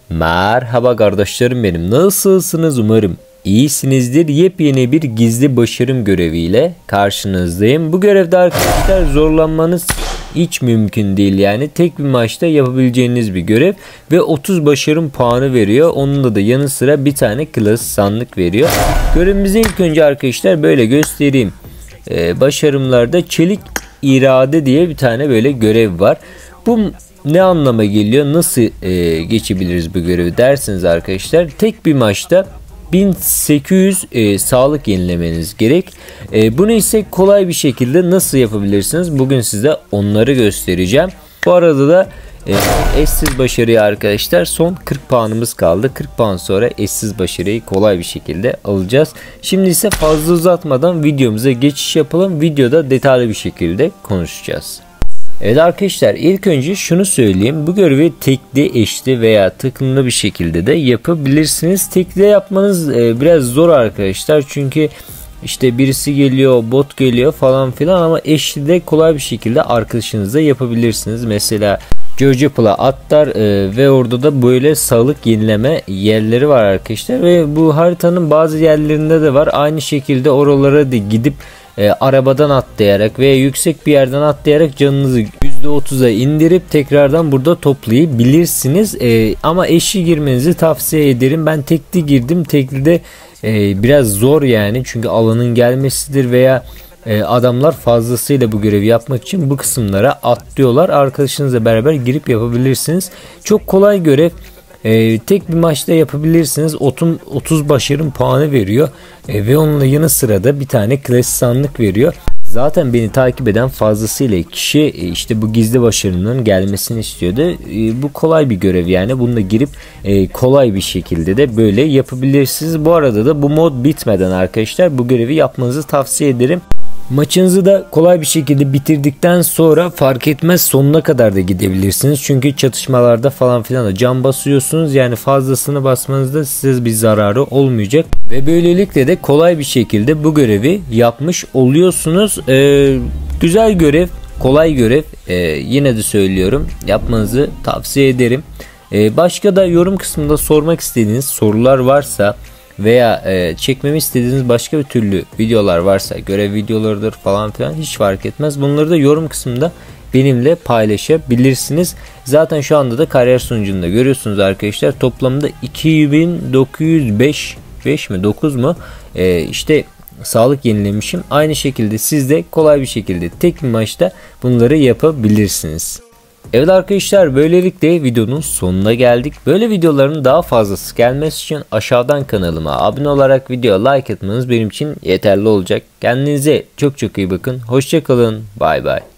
Merhaba kardeşlerim benim. Nasılsınız? Umarım iyisinizdir. Yepyeni bir gizli başarım göreviyle karşınızdayım. Bu görevde arkadaşlar zorlanmanız hiç mümkün değil. Yani tek bir maçta yapabileceğiniz bir görev ve 30 başarım puanı veriyor. Onun da yanı sıra bir tane klas sandık veriyor. Görevimizi ilk önce arkadaşlar böyle göstereyim. Başarımlarda çelik irade diye bir tane böyle görev var. Bu ne anlama geliyor? Nasıl geçebiliriz bu görevi dersiniz arkadaşlar. Tek bir maçta 1800 sağlık yenilemeniz gerek. Bunu ise kolay bir şekilde nasıl yapabilirsiniz? Bugün size onları göstereceğim. Bu arada da eşsiz başarıya arkadaşlar son 40 puanımız kaldı. 40 puan sonra eşsiz başarıyı kolay bir şekilde alacağız. Şimdi ise fazla uzatmadan videomuza geçiş yapalım. Videoda detaylı bir şekilde konuşacağız. Evet arkadaşlar, ilk önce şunu söyleyeyim. Bu görevi tekli, eşli veya takımlı bir şekilde de yapabilirsiniz. Tekli yapmanız biraz zor arkadaşlar. Çünkü işte birisi geliyor, bot geliyor falan filan, ama eşli de kolay bir şekilde arkadaşınızla yapabilirsiniz. Mesela Georgopol'a atlar ve orada da böyle sağlık yenileme yerleri var arkadaşlar. Ve bu haritanın bazı yerlerinde de var. Aynı şekilde oralara da gidip arabadan atlayarak veya yüksek bir yerden atlayarak canınızı %30'a indirip tekrardan burada toplayabilirsiniz. Ama eşli girmenizi tavsiye ederim. Ben tekli girdim. Tekli de biraz zor yani. Çünkü alanın gelmesidir veya adamlar fazlasıyla bu görevi yapmak için bu kısımlara atlıyorlar. Arkadaşınızla beraber girip yapabilirsiniz. Çok kolay görev. Tek bir maçta yapabilirsiniz. 30 başarım puanı veriyor ve onunla yanı sıra da bir tane klasik sandık veriyor. Zaten beni takip eden fazlasıyla kişi işte bu gizli başarının gelmesini istiyordu. Bu kolay bir görev yani. Bununla girip kolay bir şekilde de böyle yapabilirsiniz. Bu arada da bu mod bitmeden arkadaşlar bu görevi yapmanızı tavsiye ederim. Maçınızı da kolay bir şekilde bitirdikten sonra fark etmez sonuna kadar da gidebilirsiniz. Çünkü çatışmalarda falan filan da can basıyorsunuz. Yani fazlasını basmanızda size bir zararı olmayacak. Ve böylelikle de kolay bir şekilde bu görevi yapmış oluyorsunuz. Güzel görev, kolay görev. Yine de söylüyorum, yapmanızı tavsiye ederim. Başka da yorum kısmında sormak istediğiniz sorular varsa veya çekmemi istediğiniz başka bir türlü videolar varsa, görev videolarıdır falan filan, hiç fark etmez. Bunları da yorum kısmında benimle paylaşabilirsiniz. Zaten şu anda da kariyer sunucunda görüyorsunuz arkadaşlar. Toplamda 2905 mi 9 mu işte sağlık yenilemişim. Aynı şekilde siz de kolay bir şekilde tek bir maçta bunları yapabilirsiniz. Evet arkadaşlar, böylelikle videonun sonuna geldik. Böyle videoların daha fazlası gelmesi için aşağıdan kanalıma abone olarak videoya like atmanız benim için yeterli olacak. Kendinize çok çok iyi bakın. Hoşça kalın. Bay bay.